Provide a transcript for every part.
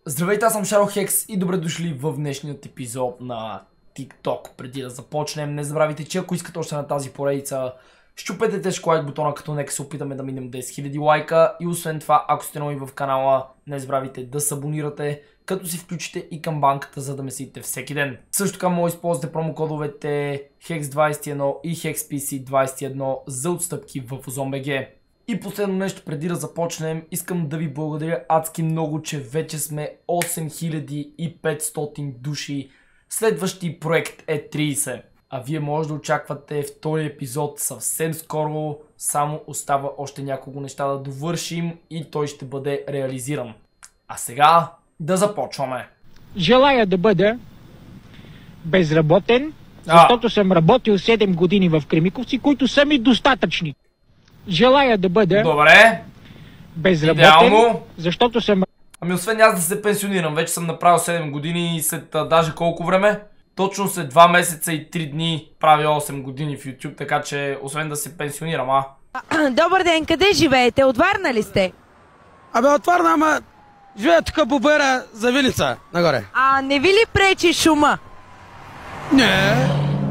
Здравейте, аз съм Шаро Хекс и добре дошли в днешният епизод на TikTok. Преди да започнем, не забравяйте, че ако искате още на тази поредица, щупете тежко лайк бутона, като нека се опитаме да минем 10 000 лайка. И освен това, ако сте нови в канала, не забравяйте да се абонирате, като си включите и камбанката, за да месите всеки ден. Също така може да използвате промокодовете HEX21 и HEXPC21 за отстъпки в OzonBG. И последно нещо преди да започнем, искам да ви благодаря адски много, че вече сме 8500 души. Следващия проект е 30. А вие може да очаквате втори епизод съвсем скоро, само остава още няколко неща да довършим и той ще бъде реализиран. А сега да започваме. Желая да бъда безработен, защото съм работил 7 години в Кремиковци, които са ми достатъчни. Желая да бъда безработен, идеално, защото съм... Ами освен аз да се пенсионирам, вече съм направил 7 години и след даже колко време? Точно след 2 месеца и 3 дни правя 8 години в YouTube, така че освен да се пенсионирам, Добър ден, къде живеете? От Варна ли сте? Абе от Варна, ама живея тук по Бера за Вилица, нагоре. А не ви ли пречи шума? Не.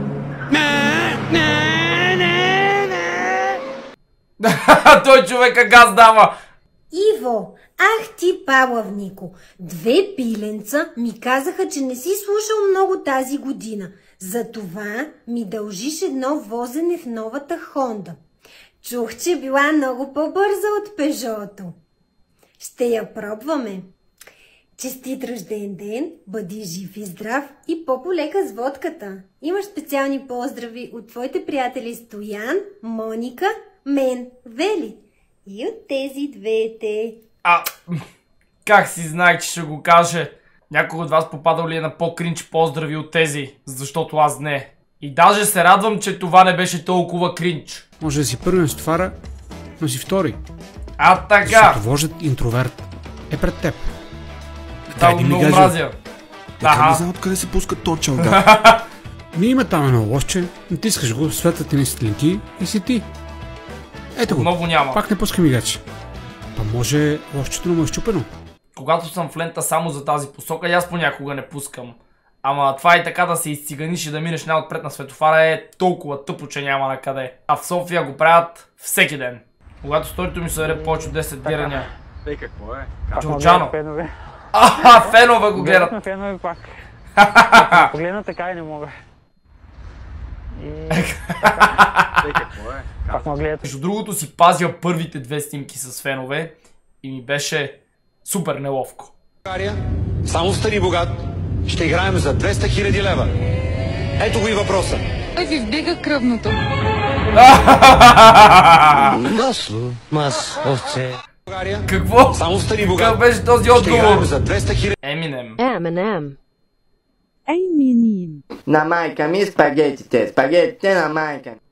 Той човека газ дава! Иво, ах ти палавнико, 2 пиленца ми казаха, че не си слушал много тази година. Затова ми дължиш едно возене в новата Хонда. Чух, че била много по-бърза от Пежото. Ще я пробваме. Честит рожден ден, бъди жив и здрав и по-полека с водката. Имаш специални поздрави от твоите приятели Стоян, Моника, мен, Вели и от тези двете. Как си знаех, че ще го каже? Някой от вас попадал ли е на по-кринч поздрави от тези? Защото аз не. И даже се радвам, че това не беше толкова кринч. Може да си първен с товара, но си втори. Така. Защото вождат интроверт е пред теб. Да, много мразя. Така не знам откъде се пуска то чалга. Ми има там едно лошче, натискаш го, светът ти не светлинки и си ти. Ето го, много няма. Пак не пуска мигач. Па може лошчето му е щупено. Когато съм в лента само за тази посока, аз понякога не пускам. Ама това и така да се изциганиш и да минеш най-отпред на светофара е толкова тъпо, че няма на къде. А в София го правят всеки ден. Когато сторито ми се даде повече от 10 дирания. Какво е? Чулчано. Фенове го гледат. Фенове пак. Погледна така и не мога. Какво е? Пак ме гледат. Между другото си пазя първите 2 снимки с фенове и ми беше супер неловко. Само стани богат, ще играем за 200 000 лева. Ето го и въпроса. Той ви вдига кръвното. Масло, овце. Какво? Само стани богат. Как беше този Ще играем отговор? за 200 000. Еминем. На майка ми спагетите на майка ми.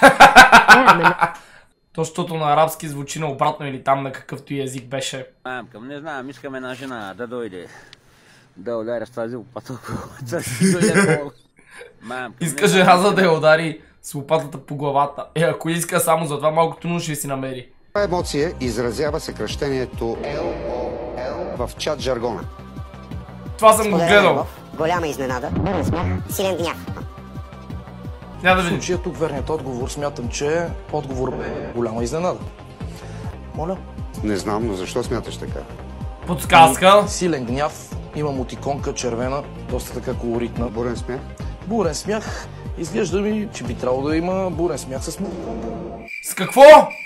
То, защото на арабски звучи на обратно или там на какъвто и език беше. Мамкам, не знам, искам една жена да дойде. Да ударя с тази лопата. Иска жена да я удари с лопатата по главата. Ако иска само за това, малко трудно ще си намери. Това емоция изразява съкръщението LOL в чат жаргона. Това съм го гледал. Голяма изненада, силен гняв. Няма да видим. В случая тук верният отговор смятам, че отговор е голяма изненада. Моля? Не знам, но защо смяташ така? Подсказка. Силен гняв, има мутиконка червена, доста така колоритна. Бурен смях? Бурен смях, изглежда ми, че би трябвало да има бурен смях с С какво?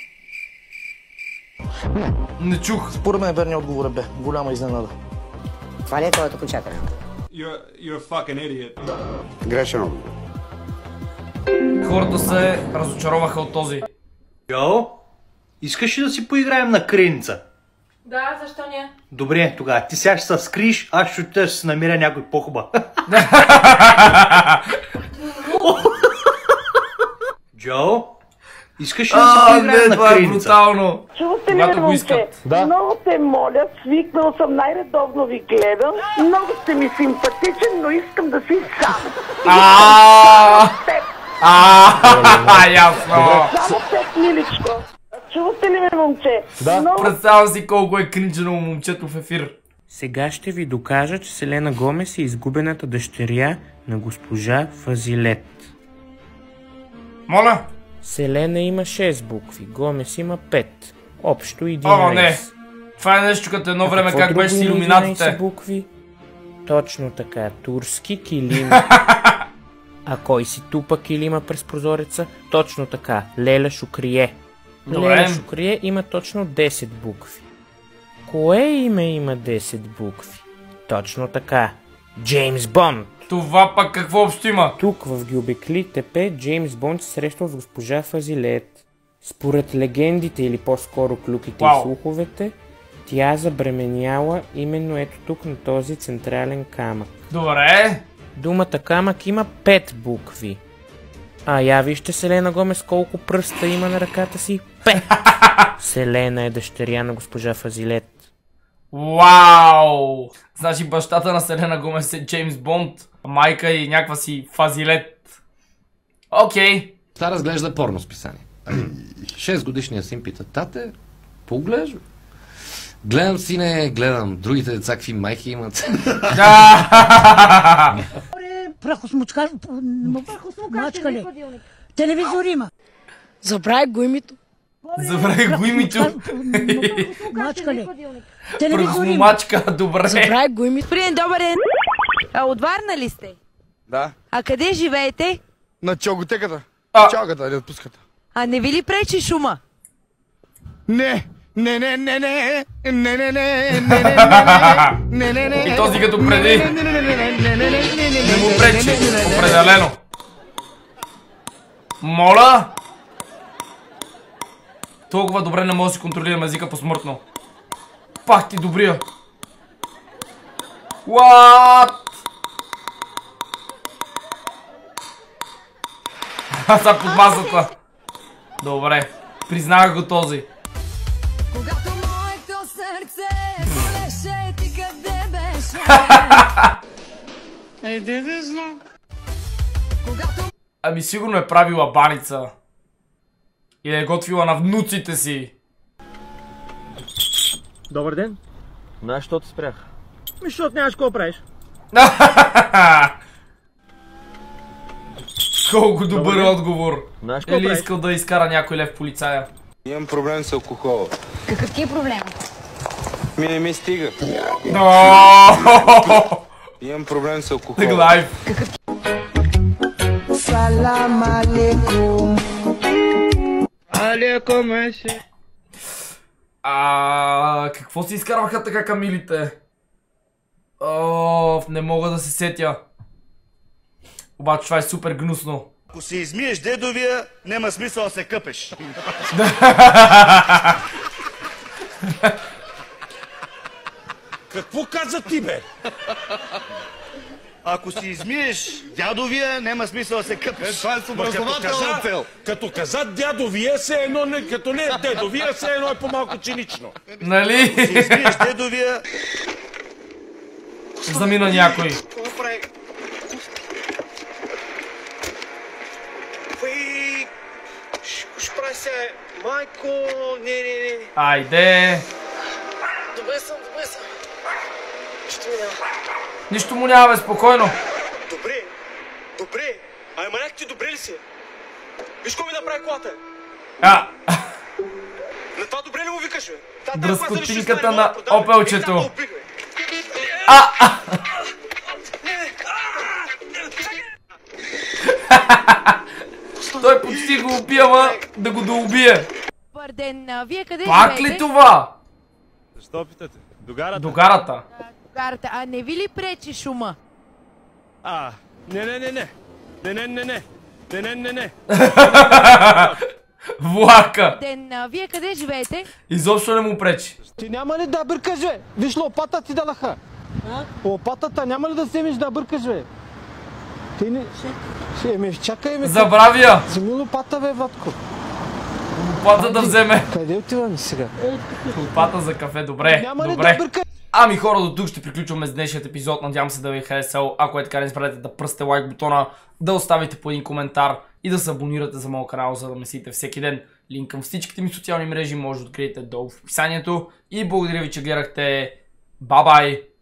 Не чух. Според мен верният отговор е Б. Голяма изненада. Това ли е твоето окончателно? You're a fucking idiot. Грешен отговор. Хората се разочароваха от този. Йо, искаш ли да си поиграем на кринца? Да, защо не? Добре, тогава ти сега ще се скриш, аз ще отида ще се намеря някой по-хуба. Джо, искаш ли да си поиграем на това е кринца? брутално. Чувате ли ме, момче? Да. Много те моля, свикнал съм, най-редовно ви гледам. Много сте ми симпатичен, но искам да си сам. Ясно. Само теб, миличко. Чувате ли ме, момче? Да. Представям си колко е кринджено момчето в ефир. Сега ще ви докажа, че Селена Гомес е изгубената дъщеря на госпожа Фазилет. Моля? Селена има 6 букви, Гомес има 5. Общо 11. О, не! Това е нещо като едно време как беше с илюминатите. Букви? Точно така, турски килим. А кой си тупа килима през прозореца? Точно така, Леля Шукрие. Добре. Леля Шукрие има точно 10 букви. Кое име има 10 букви? Точно така, Джеймс Бонд. Това пък какво общо има? Тук в Гюбекли Тепе Джеймс Бонд се срещал с госпожа Фазилет. Според легендите или по-скоро клюките и слуховете, тя забременяла именно ето тук на този централен камък. Добре. Думата камък има 5 букви. А я вижте Селена Гомес колко пръста има на ръката си. 5! Селена е дъщеря на госпожа Фазилет. Вау! Значи бащата на Селена Гомес е Джеймс Бонд, а майка и някаква си Фазилет. Окей. Та разглежда порно списание. 6 годишния син пита: тате, поглежда. Гледам, сине, гледам. Другите деца какви майки имат. Прахосмачкали. Телевизор има. Забравих го името. Забравих го името. Мачкали. Прахосмачка, добре. Забравих го името. Господин, добър ден. От Варна ли сте? Да. А къде живеете? На чалготеката. Чалгата, не отпуската. А не ви ли пречи шума? Не. Не. И този като преди. Не му пречи. Определено. Моля? Толкова добре не може да си контролирам езика посмъртно. Пак ти добрия. What? Са под масата. Добре. Признах го този. Когато моето сърце болеше, ти къде беше? Айде да знам. Ами сигурно е правила баница. Или е готвила на внуците си. Добър ден. Знаеш, що те спрях? Защото нямаш какво правиш. Колко добър отговор. Или правиш? Искал да изкара някой лев полицая. Имам проблем с алкохола. Какъв ти е проблем? Не ми стига. Имам проблем с алкохола. Тъг лайф. Салам алейкум. Алейкум еше. Какво си изкарваха така камилите? Не мога да се сетя. Обаче това е супер гнусно. Ако си измиеш дедовия, няма смисъл да се къпеш. Какво каза ти, бе? Ако си измиеш дядовия, няма смисъл да се къпеш. Това е с образователна цел. Като каза дядовия, се едно, като не е дедовия, се едно е по-малко цинично. Нали? Ако си измиеш дедовия... Замина някой. Прави се, майко, не. Айде. Добре съм. Нищо му няма. Нищо му няма, бе, спокойно. Добре. Ай, маняк ти добре ли си? Виж какво ми направи колата? На това добре ли му викаш, бе? Дръскотинката на опелчето. Той почти го убия, ма да го доубие. Добър ден, вие къде Пак живеете? ли това? Защо питате? Догарата. Догарата. Догарата. А не ви ли пречи шума? Не. Влака. Ден, вие къде живеете? Изобщо не му пречи. Ти няма ли да бъркаш, бе? Виж, лопата ти дадаха. Лопатата няма ли да вземеш да бъркаш, бе? Ти не... чакай, ме. Забравя. Вземи лопата, бе, Ватко. Лопата да вземе. Къде отиваме сега? Лопата за кафе, добре. Ами хора, до тук ще приключваме с днешният епизод. Надявам се да ви е харесал. Ако е така, не забравяйте да пръсте лайк бутона, да оставите по един коментар и да се абонирате за моят канал, за да ме следите всеки ден. Линк към всичките ми социални мрежи може да откриете долу в описанието. И благодаря ви, че гледахте. Бай-бай!